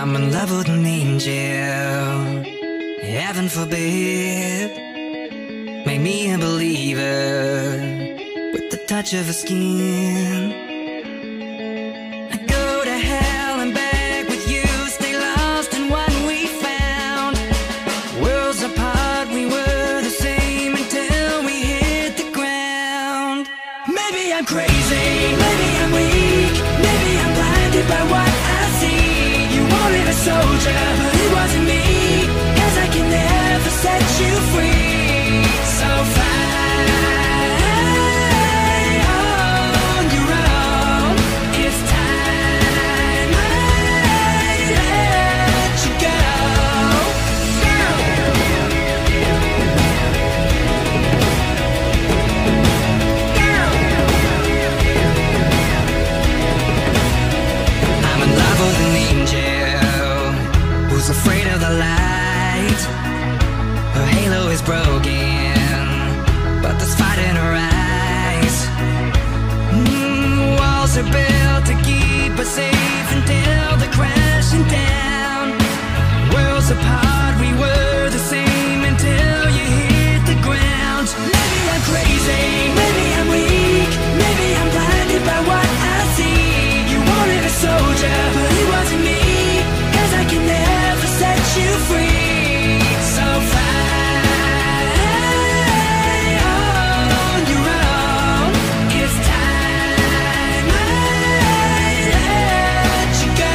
I'm in love with an angel, heaven forbid. Make me a believer with the touch of her skin. I go to hell and back with you, stay lost in what we found. Worlds apart, we were the same until we hit the ground. Maybe I'm crazy, maybe I'm weak, maybe I'm blinded by what I see. You wanted a soldier, but it wasn't me, 'cause I can never set you free. So fly on your own. It's time I let you go. I'm in love with an angel who's afraid of the light. Her halo is broken, but there's fight in her eyes. Walls are built to keep us safe until they're crashing down. Worlds apart, we were the same until you hit the ground. Maybe I'm crazy, maybe I'm weak, maybe I'm blinded by what I see. You wanted a soldier, but it wasn't me, 'cause I can never set you free. So fly on your own. It's time I let you go.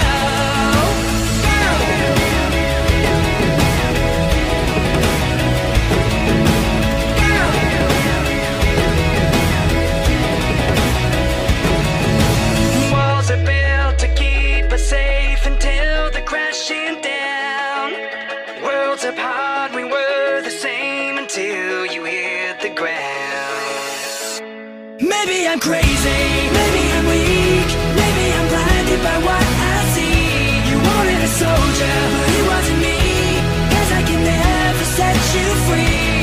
Walls are built to keep us safe until they're crashing down. Worlds apart, we were the same until you hit the ground. Maybe I'm crazy, maybe I'm weak, maybe I'm blinded by what I see. You wanted a soldier, but it wasn't me, 'cause I can never set you free.